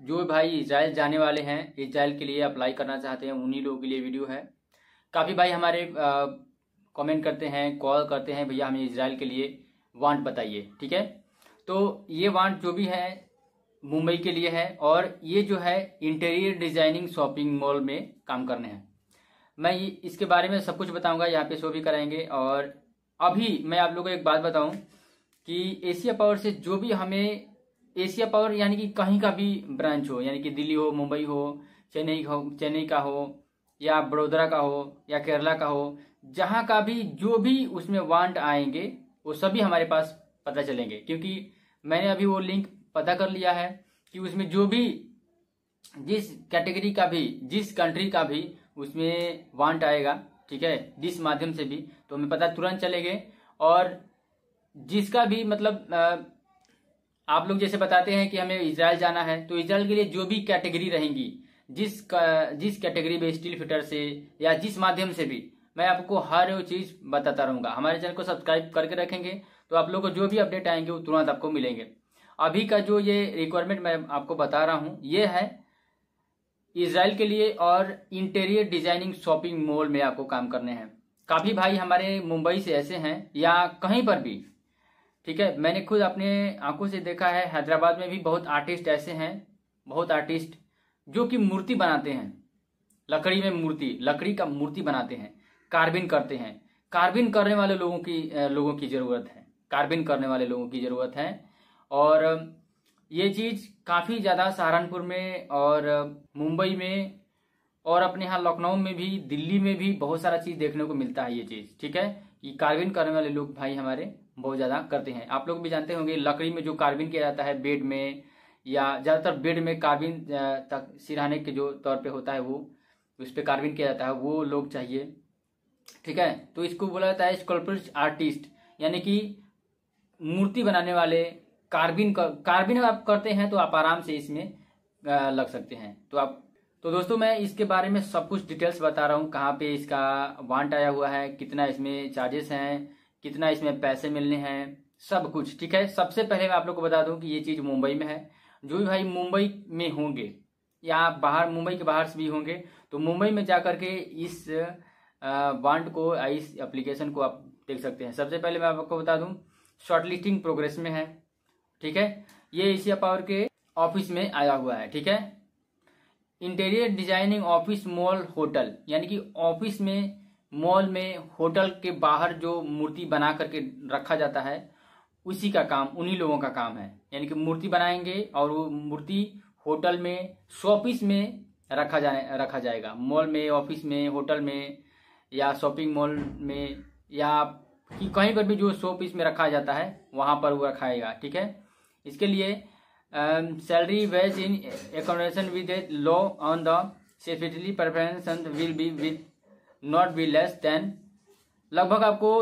जो भाई इजराइल जाने वाले हैं, इजराइल के लिए अप्लाई करना चाहते हैं, उन्हीं लोगों के लिए वीडियो है। काफ़ी भाई हमारे कमेंट करते हैं, कॉल करते हैं, भैया हमें इजराइल के लिए वांट बताइए। ठीक है, तो ये वांट जो भी है मुंबई के लिए है, और ये जो है इंटीरियर डिजाइनिंग शॉपिंग मॉल में काम करने हैं। मैं इसके बारे में सब कुछ बताऊंगा, यहाँ पे शो भी कराएंगे। और अभी मैं आप लोगों को एक बात बताऊं कि एशिया पावर से जो भी हमें, एशिया पावर यानी कि कहीं का भी ब्रांच हो, यानी कि दिल्ली हो, मुंबई हो, चेन्नई का हो, या बड़ोदरा का हो, या केरला का हो, जहां का भी जो भी उसमें वांट आएंगे वो सभी हमारे पास पता चलेंगे। क्योंकि मैंने अभी वो लिंक पता कर लिया है कि उसमें जो भी जिस कैटेगरी का भी, जिस कंट्री का भी उसमें वांट आएगा, ठीक है, जिस माध्यम से भी, तो हमें पता तुरंत चलेंगे। और जिसका भी मतलब आप लोग जैसे बताते हैं कि हमें इजराइल जाना है, तो इजराइल के लिए जो भी कैटेगरी रहेंगी, जिस कैटेगरी में स्टील फिटर से या जिस माध्यम से भी, मैं आपको हर चीज बताता रहूंगा। हमारे चैनल को सब्सक्राइब करके रखेंगे तो आप लोग को जो भी अपडेट आएंगे वो तुरंत आपको मिलेंगे। अभी का जो ये रिक्वायरमेंट मैं आपको बता रहा हूं, ये है इजराइल के लिए, और इंटीरियर डिजाइनिंग शॉपिंग मॉल में आपको काम करने हैं। काफी भाई हमारे मुंबई से ऐसे हैं या कहीं पर भी, ठीक है, मैंने खुद अपने आंखों से देखा है। हैदराबाद में भी बहुत आर्टिस्ट ऐसे हैं, बहुत आर्टिस्ट जो कि मूर्ति बनाते हैं, लकड़ी में मूर्ति, लकड़ी का मूर्ति बनाते हैं, कार्बिन करते हैं। कार्बिन करने वाले लोगों की जरूरत है, कार्बिन करने वाले लोगों की जरूरत है। और ये चीज काफी ज्यादा सहारनपुर में और मुंबई में और अपने यहाँ लखनऊ में भी, दिल्ली में भी बहुत सारा चीज देखने को मिलता है ये चीज। ठीक है, कि कार्बिन करने वाले लोग भाई हमारे बहुत ज्यादा करते हैं। आप लोग भी जानते होंगे लकड़ी में जो कार्बिन किया जाता है बेड में, या ज्यादातर बेड में कार्बिन तक सिरहाने के जो तौर पे होता है वो उस पर कार्बिन किया जाता है, वो लोग चाहिए। ठीक है, तो इसको बोला जाता है स्कल्पचर आर्टिस्ट, यानी कि मूर्ति बनाने वाले। कार्बिन आप करते हैं तो आप आराम से इसमें लग सकते हैं। तो दोस्तों मैं इसके बारे में सब कुछ डिटेल्स बता रहा हूँ, कहाँ पे इसका वांट आया हुआ है, कितना इसमें चार्जेस हैं, कितना इसमें पैसे मिलने हैं, सब कुछ। ठीक है, सबसे पहले मैं आप लोग को बता दूं कि ये चीज मुंबई में है। जो भी भाई मुंबई में होंगे या बाहर, मुंबई के बाहर से भी होंगे, तो मुंबई में जाकर के इस वांट को, इस एप्लीकेशन को आप देख सकते हैं। सबसे पहले मैं आपको बता दूं शॉर्ट लिस्टिंग प्रोग्रेस में है। ठीक है, ये एशिया पावर के ऑफिस में आया हुआ है। ठीक है, interior designing office mall hotel, यानी कि ऑफिस में, मॉल में, होटल के बाहर जो मूर्ति बना करके रखा जाता है, उसी का काम, उन्हीं लोगों का काम है। यानी कि मूर्ति बनाएंगे और वो मूर्ति होटल में, शॉपिस में रखा जाएगा। मॉल में, ऑफिस में, होटल में, या शॉपिंग मॉल में, या कि कहीं पर भी जो शॉपिस में रखा जाता है वहां पर वो रखाएगा। ठीक है, इसके लिए salary wage in accommodation with a law on the safety preference will be with not be less than, लगभग आपको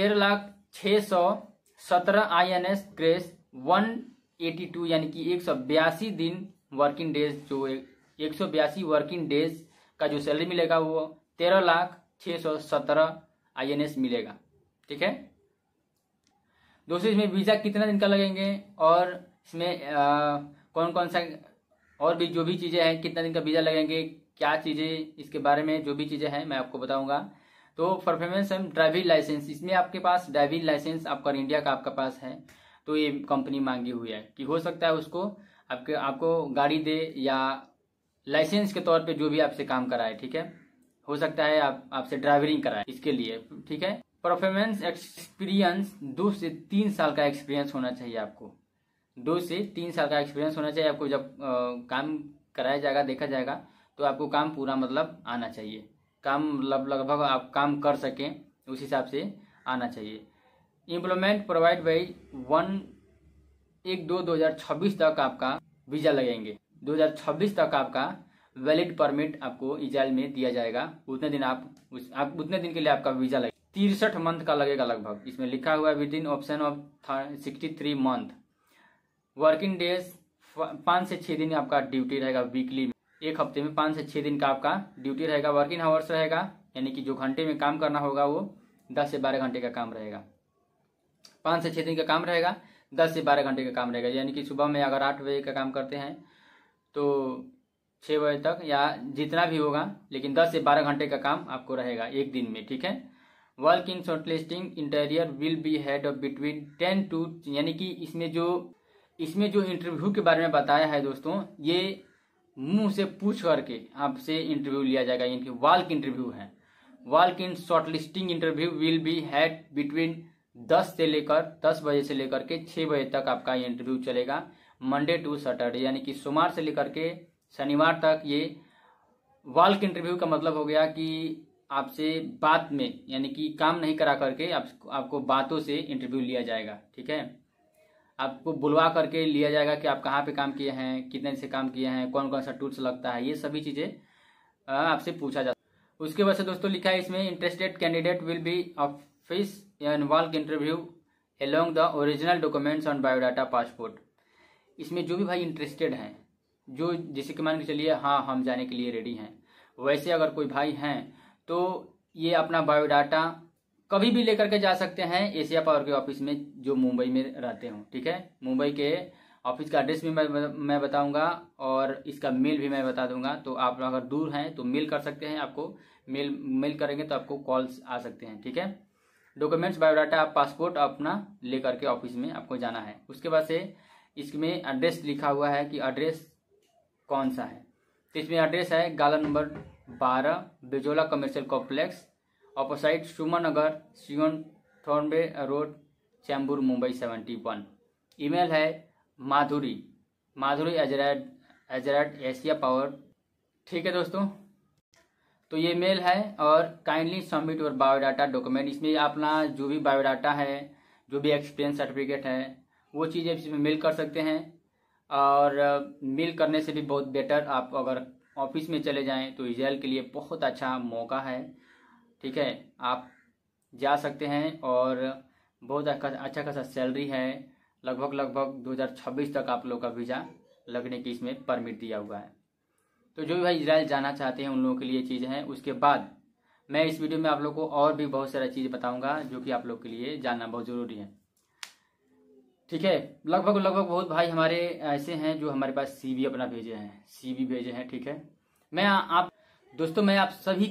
13,617 INS क्रेस 182, यानी कि 182 दिन वर्किंग डेज, जो 182 वर्किंग डेज का जो सैलरी मिलेगा वो 13,617 INS मिलेगा। ठीक है दोस्तों, इसमें वीजा कितना दिन का लगेंगे, और इसमें कौन कौन सा और भी जो भी चीजें हैं, कितना दिन का वीजा लगेंगे, क्या चीजें, इसके बारे में जो भी चीजें हैं मैं आपको बताऊंगा। तो परफॉर्मेंस एंड ड्राइविंग लाइसेंस, इसमें आपके पास ड्राइविंग लाइसेंस आपका इंडिया का आपका पास है, तो ये कंपनी मांगी हुई है कि हो सकता है उसको आपको गाड़ी दे या लाइसेंस के तौर पे जो भी आपसे काम कराए। ठीक है, हो सकता है आपसे ड्राइविंग कराए इसके लिए। ठीक है, परफॉर्मेंस एक्सपीरियंस 2 से 3 साल का एक्सपीरियंस होना चाहिए आपको, 2 से 3 साल का एक्सपीरियंस होना चाहिए आपको। जब काम कराया जाएगा, देखा जाएगा, तो आपको काम पूरा मतलब आना चाहिए, काम लगभग आप काम कर सकें उस हिसाब से आना चाहिए। एम्प्लॉयमेंट प्रोवाइड बाई 1/2/2026 तक आपका वीजा लगेंगे। 2026 तक आपका वैलिड परमिट आपको इजराइल में दिया जाएगा। उतने दिन उतने दिन के लिए आपका वीजा लगेगा। 63 मंथ का लगेगा लगभग, इसमें लिखा हुआ है with in option of 63 month. Working days 5 से 6 दिन आपका ड्यूटी रहेगा वीकली में, एक हफ्ते में 5 से 6 दिन का आपका ड्यूटी रहेगा। वर्किंग आवर्स रहेगा, यानी कि जो घंटे में काम करना होगा वो 10 से 12 घंटे का काम रहेगा। 5 से 6 दिन का काम रहेगा, 10 से 12 घंटे का काम रहेगा। यानी कि सुबह में अगर 8 बजे का काम करते हैं तो 6 बजे तक या जितना भी होगा, लेकिन 10 से 12 घंटे का काम आपको रहेगा एक दिन में, ठीक है। Work in shortlisting interior will be head of between 10 to, यानी कि इसमें जो इंटरव्यू के बारे में बताया है दोस्तों, ये मुंह से पूछ करके आपसे इंटरव्यू लिया जाएगा, यानी कि वाल्क इंटरव्यू है। Walk in shortlisting interview will be had between 10 बजे से लेकर के 6 बजे तक आपका ये इंटरव्यू चलेगा, मंडे टू सैटरडे, यानी कि सोमवार से लेकर के शनिवार तक। ये वाल्क इंटरव्यू का मतलब हो गया कि आपसे बात में, यानी कि काम नहीं करा करके आपको बातों से इंटरव्यू लिया जाएगा, ठीक है। आपको बुलवा करके लिया जाएगा कि आप कहाँ पे काम किए हैं, कितने से काम किए हैं, कौन कौन सा टूल्स लगता है, ये सभी चीज़ें आपसे पूछा जाता है। उसके बाद से दोस्तों लिखा है इसमें, interested candidate will be office and walk interview along the original documents on biodata passport. इसमें जो भी भाई इंटरेस्टेड हैं, जो जैसे कि मान के चलिए हाँ हम जाने के लिए रेडी हैं, वैसे अगर कोई भाई हैं तो ये अपना बायोडाटा कभी भी लेकर के जा सकते हैं एशिया पावर के ऑफिस में, जो मुंबई में रहते हो, ठीक है। मुंबई के ऑफिस का एड्रेस भी मैं बताऊंगा और इसका मेल भी मैं बता दूंगा। तो आप अगर दूर हैं तो मेल कर सकते हैं, आपको मेल करेंगे तो आपको कॉल्स आ सकते हैं, ठीक है। डॉक्यूमेंट्स बायोडाटा, आप पासपोर्ट अपना लेकर के ऑफिस में आपको जाना है। उसके बाद से इसमें एड्रेस लिखा हुआ है कि एड्रेस कौन सा है, तो इसमें एड्रेस है गाला number 12 Bezola commercial complex, opposite Suman Nagar, Sion Trombay road, Chembur, Mumbai 71। Email है माधुरी @, एशिया पावर, ठीक है दोस्तों। तो ये मेल है, और kindly submit your biodata document. इसमें अपना जो भी बायोडाटा है, जो भी एक्सपीरियंस सर्टिफिकेट है, वो चीज़ें इसमें मेल कर सकते हैं। और मेल करने से भी बहुत बेटर, आप अगर ऑफिस में चले जाएं तो इजराइल के लिए बहुत अच्छा मौका है, ठीक है। आप जा सकते हैं और बहुत अच्छा खासा सैलरी है, लगभग 2026 तक आप लोग का वीज़ा लगने की इसमें परमिट दिया हुआ है। तो जो भी भाई इजराइल जाना चाहते हैं उन लोगों के लिए चीज़ है। उसके बाद मैं इस वीडियो में आप लोग को और भी बहुत सारी चीज़ बताऊंगा जो कि आप लोग के लिए जानना बहुत ज़रूरी है, ठीक है। लगभग बहुत भाई हमारे ऐसे हैं जो हमारे पास CV अपना भेजे हैं, ठीक है। मैं आप सभी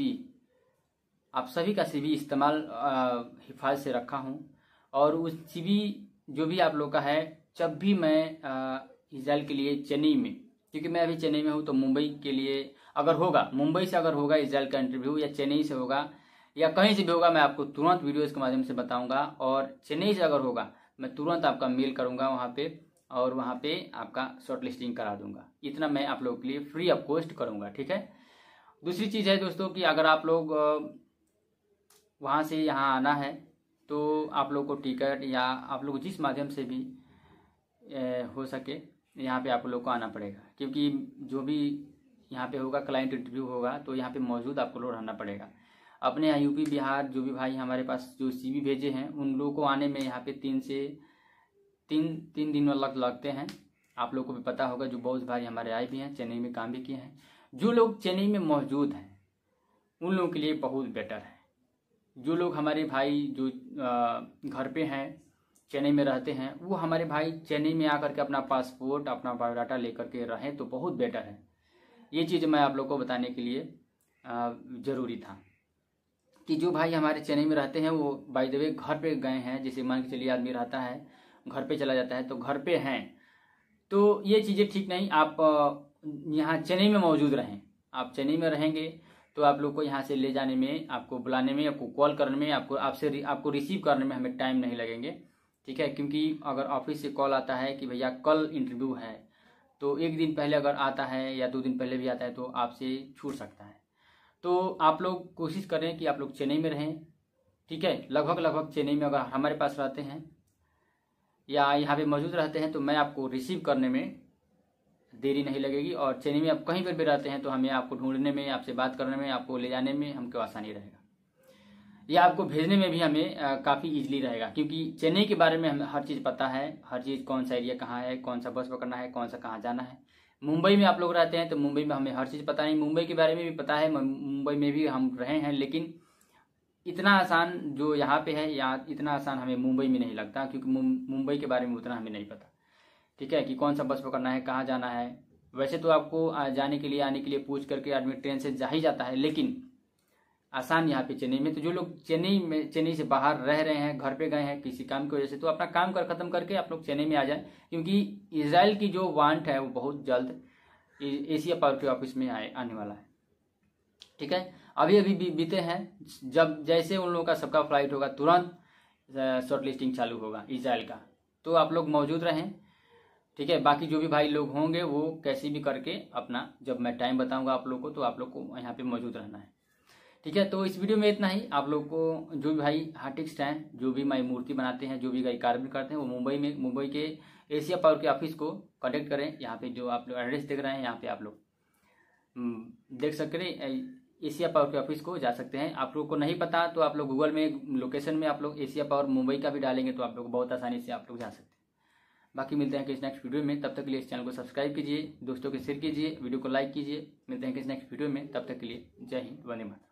का CV इस्तेमाल हिफाजत से रखा हूं, और उस CV जो भी आप लोग का है, जब भी मैं इजराइल के लिए चेन्नई में, क्योंकि मैं अभी चेन्नई में हूं, तो मुंबई के लिए अगर होगा, मुंबई से अगर होगा इजराइल का इंटरव्यू, या चेन्नई से होगा, या कहीं से भी होगा, मैं आपको तुरंत वीडियोज़ के माध्यम से बताऊंगा। और चेन्नई से अगर होगा मैं तुरंत आपका मेल करूंगा वहाँ पे, और वहाँ पे आपका शॉर्ट लिस्टिंग करा दूंगा। इतना मैं आप लोगों के लिए फ्री ऑफ कॉस्ट करूंगा, ठीक है। दूसरी चीज़ है दोस्तों कि अगर आप लोग वहाँ से यहाँ आना है तो आप लोग को टिकट, या आप लोग जिस माध्यम से भी हो सके यहाँ पे आप लोग को आना पड़ेगा, क्योंकि जो भी यहाँ पे होगा क्लाइंट इंटरव्यू होगा, तो यहाँ पे मौजूद आपको लोग रहना पड़ेगा। अपने यहाँ यूपी बिहार जो भी भाई हमारे पास जो CV भेजे हैं, उन लोगों को आने में यहाँ पे 3 दिन लगते हैं। आप लोग को भी पता होगा, जो बहुत भाई हमारे आए भी हैं, चेन्नई में काम भी किए हैं। जो लोग चेन्नई में मौजूद हैं उन लोगों के लिए बहुत बेटर है। जो लोग हमारे भाई जो घर पे हैं, चेन्नई में रहते हैं, वो हमारे भाई चेन्नई में आकर के अपना पासपोर्ट, अपना बायोडाटा लेकर के रहें तो बहुत बेटर है। ये चीज़ मैं आप लोग को बताने के लिए ज़रूरी था कि जो भाई हमारे चेन्नई में रहते हैं वो बाय द वे घर पे गए हैं। जैसे मान के चलिए आदमी रहता है, घर पे चला जाता है तो घर पे हैं, तो ये चीज़ें ठीक नहीं। आप यहाँ चेन्नई में मौजूद रहें। आप चेन्नई में रहेंगे तो आप लोग को यहाँ से ले जाने में, आपको बुलाने में, आपको कॉल करने में, आपको रिसीव करने में हमें टाइम नहीं लगेंगे, ठीक है। क्योंकि अगर ऑफिस से कॉल आता है कि भैया कल इंटरव्यू है, तो 1 दिन पहले अगर आता है या 2 दिन पहले भी आता है तो आपसे छूट सकता है। तो आप लोग कोशिश करें कि आप लोग चेन्नई में रहें, ठीक है। लगभग चेन्नई में अगर हमारे पास रहते हैं या यहाँ पे मौजूद रहते हैं तो मैं आपको रिसीव करने में देरी नहीं लगेगी। और चेन्नई में आप कहीं पर भी रहते हैं तो हमें आपको ढूंढने में, आपसे बात करने में, आपको ले जाने में हमको आसानी रहेगा, या आपको भेजने में भी हमें काफ़ी ईजिली रहेगा। क्योंकि चेन्नई के बारे में हमें हर चीज़ पता है, हर चीज़ कौन सा एरिया कहाँ है, कौन सा बस पकड़ना है, कौन सा कहाँ जाना है। मुंबई में आप लोग रहते हैं तो मुंबई में हमें हर चीज़ पता नहीं, मुंबई के बारे में भी पता है, मुंबई में भी हम रहे हैं, लेकिन इतना आसान जो यहाँ पे है, या इतना आसान हमें मुंबई में नहीं लगता, क्योंकि मुंबई के बारे में उतना हमें नहीं पता, ठीक है, कि कौन सा बस पकड़ना है, कहाँ जाना है, वैसे तो आपको जाने के लिए आने के लिए पूछ करके आदमी ट्रेन से जा ही जाता है, लेकिन आसान यहाँ पे चेन्नई में। तो जो लोग चेन्नई से बाहर रह रहे हैं, घर पे गए हैं किसी काम की वजह से, तो अपना काम खत्म करके आप लोग चेन्नई में आ जाए, क्योंकि इजराइल की जो वांट है वो बहुत जल्द एशिया पावर के ऑफिस में आने वाला है। ठीक है, अभी अभी बीते हैं, जब जैसे उन लोगों का सबका फ्लाइट होगा तुरंत शॉर्ट लिस्टिंग चालू होगा इजराइल का, तो आप लोग मौजूद रहें। ठीक है, बाकी जो भी भाई लोग होंगे वो कैसे भी करके अपना, जब मैं टाइम बताऊंगा आप लोग को, तो आप लोग को यहाँ पे मौजूद रहना है। ठीक है, तो इस वीडियो में इतना ही। आप लोग को जो भी भाई आर्टिस्ट हैं, जो भी माई मूर्ति बनाते हैं, जो भी कार्य करते हैं, वो मुंबई के एशिया पावर के ऑफिस को कॉन्टेक्ट करें। यहाँ पे जो आप लोग एड्रेस देख रहे हैं, यहाँ पे आप लोग देख सकते हैं, एशिया पावर के ऑफिस को जा सकते हैं। आप लोग को नहीं पता तो आप लोग गूगल में लोकेशन में आप लोग एशिया पावर मुंबई का भी डालेंगे, तो आप लोग बहुत आसानी से आप लोग जा सकते हैं। बाकी मिलते हैं किसी नेक्स्ट वीडियो में, तब तक के लिए इस चैनल को सब्सक्राइब कीजिए, दोस्तों के शेयर कीजिए, वीडियो को लाइक कीजिए। मिलते हैं किसी नेक्स्ट वीडियो में, तब तक के लिए जय हिंद, वंदे मातरम।